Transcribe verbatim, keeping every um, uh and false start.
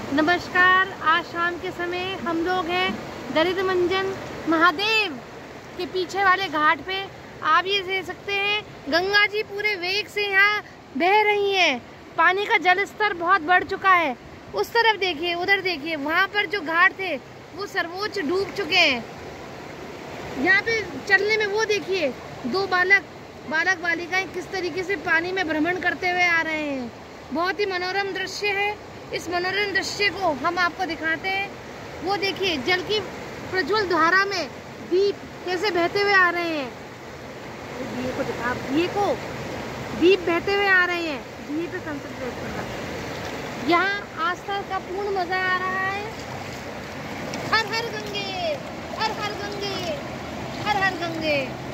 नमस्कार। आज शाम के समय हम लोग हैं दरिद्र मंजन महादेव के पीछे वाले घाट पे। आप ये देख सकते हैं गंगा जी पूरे वेग से यहाँ बह रही हैं। पानी का जल स्तर बहुत बढ़ चुका है। उस तरफ देखिए, उधर देखिए, वहाँ पर जो घाट थे वो सर्वोच्च डूब चुके हैं। यहाँ पे चलने में वो देखिए दो बालक बालक बालिकाएं किस तरीके से पानी में भ्रमण करते हुए आ रहे हैं। बहुत ही मनोरम दृश्य है। इस मनोरम दृश्य को हम आपको दिखाते हैं। वो देखिए जल की प्रज्वल धारा में दीप कैसे बहते हुए आ रहे हैं। दिए को दिखा, दिए को दीप बहते हुए आ रहे हैं। दिए पे कंसंट्रेट करना। यहाँ आस्था का पूर्ण मजा आ रहा है। हर हर गंगे, हर हर गंगे, हर हर गंगे।